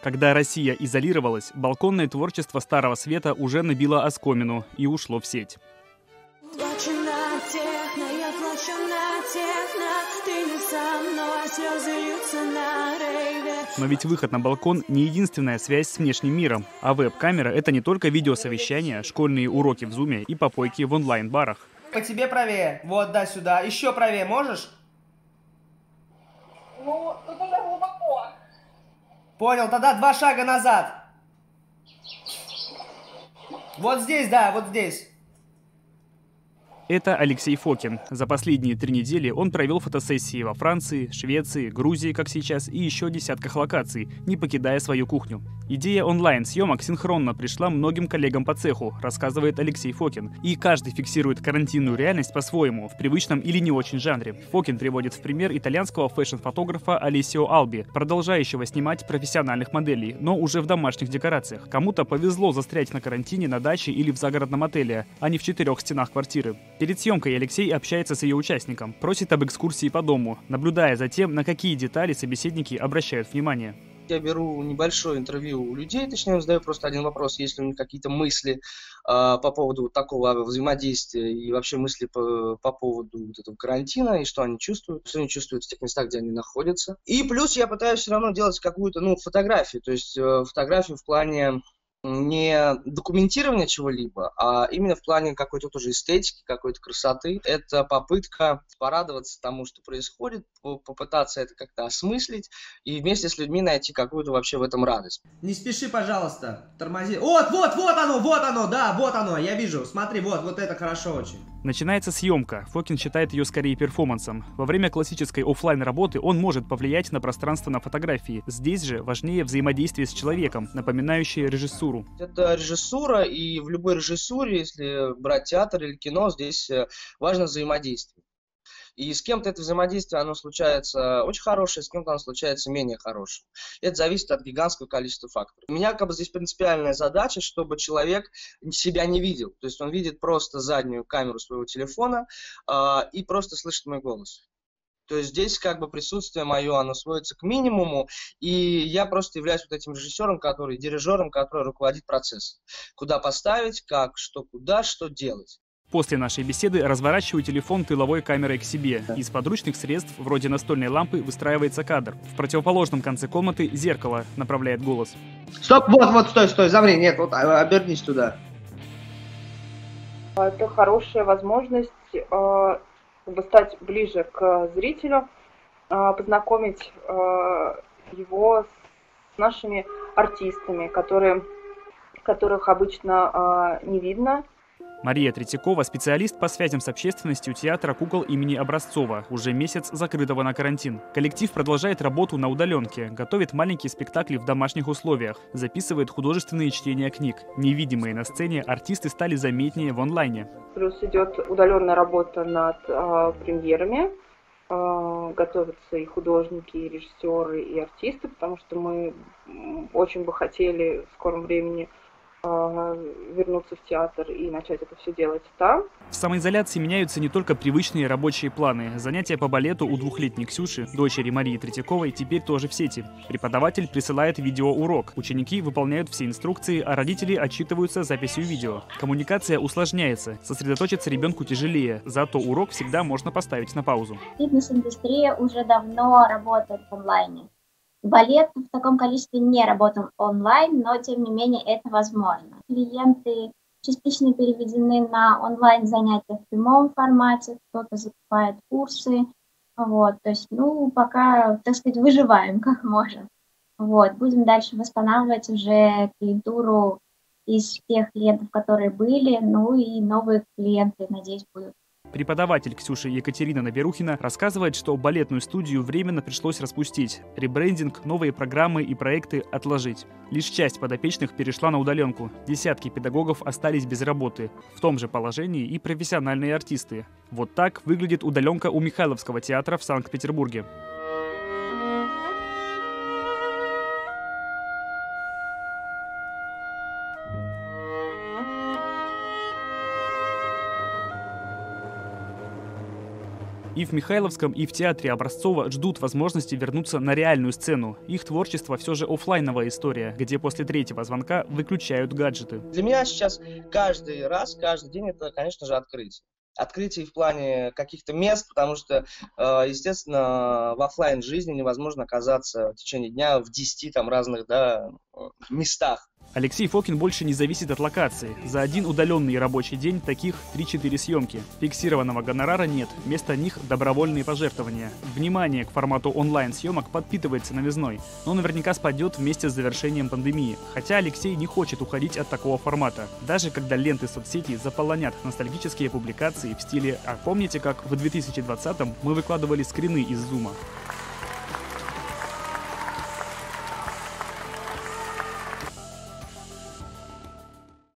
Когда Россия изолировалась, балконное творчество Старого Света уже набило оскомину и ушло в сеть. Но ведь выход на балкон не единственная связь с внешним миром. А веб-камера — это не только видеосовещания, школьные уроки в зуме и попойки в онлайн-барах. По тебе правее. Вот, да, сюда. Еще правее можешь? Ну, тут уже глубоко. Понял, тогда 2 шага назад. Вот здесь, да, вот здесь. Это Алексей Фокин. За последние 3 недели он провел фотосессии во Франции, Швеции, Грузии, как сейчас, и еще десятках локаций, не покидая свою кухню. Идея онлайн-съемок синхронно пришла многим коллегам по цеху, рассказывает Алексей Фокин. И каждый фиксирует карантинную реальность по-своему, в привычном или не очень жанре. Фокин приводит в пример итальянского фэшн-фотографа Алессио Алби, продолжающего снимать профессиональных моделей, но уже в домашних декорациях. Кому-то повезло застрять на карантине на даче или в загородном отеле, а не в 4 стенах квартиры. Перед съемкой Алексей общается с ее участником, просит об экскурсии по дому, наблюдая за тем, на какие детали собеседники обращают внимание. Я беру небольшое интервью у людей, точнее, задаю просто один вопрос, есть ли у них какие-то мысли по поводу такого взаимодействия и вообще мысли по поводу вот этого карантина, и что они чувствуют в тех местах, где они находятся. И плюс я пытаюсь все равно делать какую-то, фотографию, то есть фотографию в плане не документирование чего-либо, а именно в плане какой-то тоже эстетики, какой-то красоты. Это попытка порадоваться тому, что происходит, попытаться это как-то осмыслить и вместе с людьми найти какую-то вообще в этом радость. Не спеши, пожалуйста, тормози. Вот оно, да, вот оно, я вижу. Смотри, вот это хорошо очень. Начинается съемка. Фокин считает ее скорее перформансом. Во время классической офлайн работы он может повлиять на пространство на фотографии. Здесь же важнее взаимодействие с человеком, напоминающее режиссуру. Это режиссура, и в любой режиссуре, если брать театр или кино, здесь важно взаимодействие. И с кем-то это взаимодействие, оно случается очень хорошее, с кем-то оно случается менее хорошее. Это зависит от гигантского количества факторов. У меня здесь принципиальная задача, чтобы человек себя не видел. То есть он видит просто заднюю камеру своего телефона и просто слышит мой голос. То есть здесь присутствие мое, оно сводится к минимуму, и я просто являюсь вот этим режиссером, дирижером, который руководит процессом. Куда поставить, как, что, куда, что делать. После нашей беседы разворачиваю телефон тыловой камерой к себе. Из подручных средств, вроде настольной лампы, выстраивается кадр. В противоположном конце комнаты зеркало, направляет голос. Стоп, стой, замри, нет, обернись туда. Это хорошая возможность стать ближе к зрителю, познакомить его с нашими артистами, которых обычно не видно. Мария Третьякова – специалист по связям с общественностью театра кукол имени Образцова, уже месяц закрытого на карантин. Коллектив продолжает работу на удаленке, готовит маленькие спектакли в домашних условиях, записывает художественные чтения книг. Невидимые на сцене, артисты стали заметнее в онлайне. Плюс идет удаленная работа над премьерами. Готовятся и художники, и режиссеры, и артисты, потому что мы очень бы хотели в скором времени вернуться в театр и начать это все делать там. В самоизоляции меняются не только привычные рабочие планы. Занятия по балету у 2-летней Ксюши, дочери Марии Третьяковой, теперь тоже в сети. Преподаватель присылает видеоурок. Ученики выполняют все инструкции, а родители отчитываются записью видео. Коммуникация усложняется. Сосредоточиться ребенку тяжелее, зато урок всегда можно поставить на паузу. Фитнес-индустрия уже давно работает в онлайне. Балет в таком количестве не работал онлайн, но тем не менее это возможно. Клиенты частично переведены на онлайн-занятия в прямом формате, кто-то закупает курсы. То есть, пока, так сказать, выживаем как можем. Будем дальше восстанавливать уже клиентуру из тех клиентов, которые были, и новые клиенты, надеюсь, будут. Преподаватель Ксюши Екатерина Наберухина рассказывает, что балетную студию временно пришлось распустить. Ребрендинг, новые программы и проекты отложить. Лишь часть подопечных перешла на удаленку. Десятки педагогов остались без работы. В том же положении и профессиональные артисты. Вот так выглядит удаленка у Михайловского театра в Санкт-Петербурге. И в Михайловском, и в театре Образцова ждут возможности вернуться на реальную сцену. Их творчество все же оффлайновая история, где после третьего звонка выключают гаджеты. Для меня сейчас каждый день это, конечно же, открытие. Открытий в плане каких-то мест, потому что, естественно, в офлайн жизни невозможно оказаться в течение дня в 10 там разных местах. Алексей Фокин больше не зависит от локации. За один удаленный рабочий день таких 3-4 съемки. Фиксированного гонорара нет, вместо них добровольные пожертвования. Внимание к формату онлайн-съемок подпитывается новизной, но наверняка спадет вместе с завершением пандемии. Хотя Алексей не хочет уходить от такого формата, даже когда ленты соцсетей заполонят ностальгические публикации в стиле «А помните, как в 2020-м мы выкладывали скрины из Зума?»